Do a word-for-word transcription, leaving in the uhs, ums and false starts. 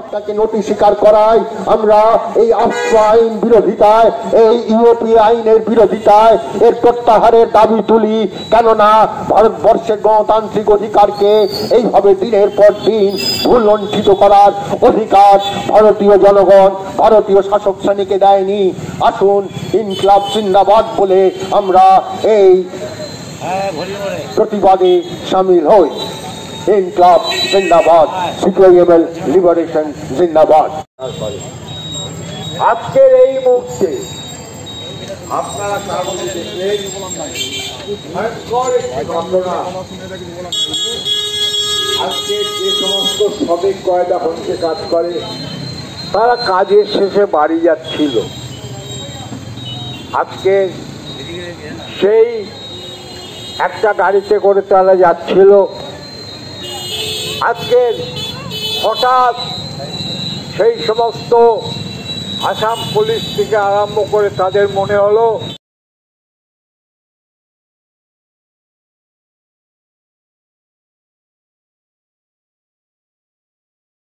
সরকারকে নোটিশ স্বীকার করায় আমরা এই অস্ত্র আইন বিরোধিতায়, এই ইউপি আইনের বিরোধিতায় এর প্রত্যাহারের দাবি তুলি। কেননা ভারতবর্ষের গণতান্ত্রিক অধিকারকে এইভাবে দিনের পর দিন ভুলণ্ঠিত করার অধিকার ভারতীয় জনগণ, ভারতীয় শাসক শ্রেণীকে দেয়নি। আসুন ইনকিলাব জিন্দাবাদ বলে আমরা এই প্রতিবাদে সামিল হই। ইনকিলাব জিন্দাবাদ, সিপিআইএমএল লিবারেশন জিন্দাবাদ। আজকের এই মুহূর্তে আপনারা কাগজে দেখলেন ভয়ঙ্কর একটি ঘটনা। আজকে যে সমস্ত শ্রমিক কয়লা হচ্ছে কাজ করে, তারা কাজের শেষে বাড়ি যাচ্ছিল। আজকে সেই একটা গাড়িতে করে তারা যাচ্ছিল। আজকে হঠাৎ সেই সমস্ত আসাম পুলিশ থেকে আরম্ভ করে তাদের মনে হলো